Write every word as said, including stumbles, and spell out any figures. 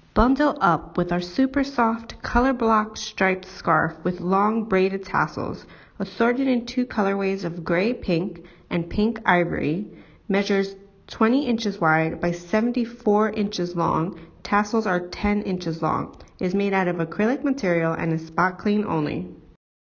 Bundle up with our super soft color block striped scarf with long braided tassels, assorted in two colorways of gray pink and pink ivory, measures twenty inches wide by seventy-four inches long, tassels are ten inches long, is made out of acrylic material and is spot clean only.